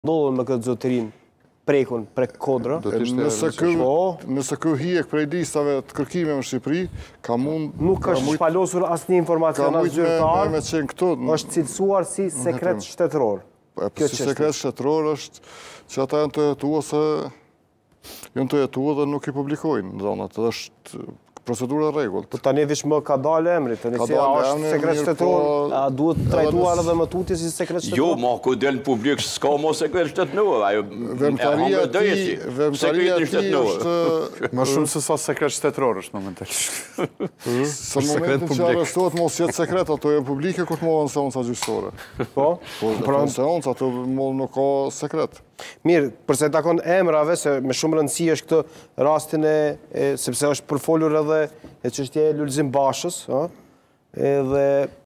ndodhen me këtë zotërin prekun, prek kodra. Nëse kë hiek prej listave të kërkimeve në Shqipëri, ka mund... Nuk është shpalosur asnjë informacion as zyrtar, me qenë këtu... është cilësuar si sekret shtetëror. Si sekret shtetëror është që ata janë të jetu ose janë të jetu dhe nuk i publikojnë në zonat. Është procedura rregullt. Po tani veç më ka dalë emri, tani si është sekret shtetëror, a duhet trajtuar edhe më tutje si sekret shtetëror? Jo, ma ku del në publik s'ka mo sekret shtetëror, ajo vëmtaria e tij është më shumë se sa sekret shtetëror është momentalisht. Në momentin që arrestohet mos jetë sekret, ato janë publike kur të mohon seanca gjyqësore. Po? Pra seanca ato nuk ka sekret. Mirë, përse takon emrave, se me shumë rëndësi është këtë rastin sepse është përfolur edhe e çështja e Lulzim Bashës, edhe